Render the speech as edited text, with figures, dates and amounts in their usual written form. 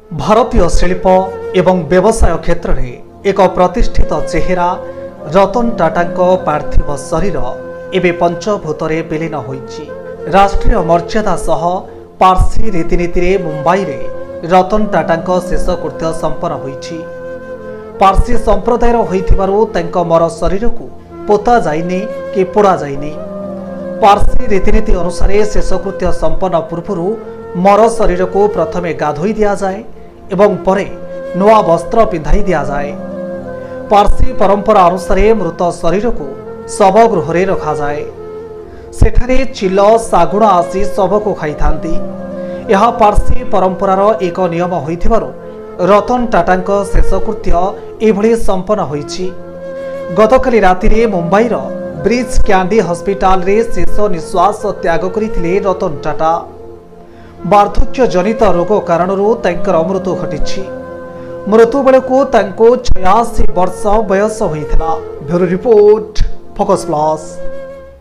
भारतीय शिल्प एवं व्यवसाय क्षेत्र में एक प्रतिष्ठित चेहरा रतन टाटा पार्थिव शरीर एवं पंचभूतरे विलीन होइछि। राष्ट्रीय मर्यादा सह पारसी रीतिनीति मुंबई रे रतन टाटा शेषकृत्य संपन्न होइछि। पारसी संप्रदायर होइथिबारु तांको मर शरीर को पोता जाइनि कि पोड़ा जाइनि। पारसी रीतिनीति अनुसार शेषकृत्य संपन्न पूर्व मर शरीर को प्रथमे गाधोई दिया जाए एवं परे नुआ वस्त्र पिंधाई दिया जाए। पारसी परंपरा अनुसार मृत शरीर को शवगृह रखा जाए। सेठारे चिल सागुण आसी शव को खाई थांती। यह पारसी परंपरार एक नियम होइथिबारु रतन टाटा शेषकृत्य एभली संपन्न होइछि। गतकाली रातिरे मुंबईर ब्रिज कैंडी हॉस्पिटल रे शेष निश्वास त्याग करथिले रतन टाटा। वार्धक्य जनित रोग कारणरू तांकर मृत्यु घटिछि। मृत्यु बेलकू तांको 86 वर्ष बयस होइथिला। Bureau report, Focus plus.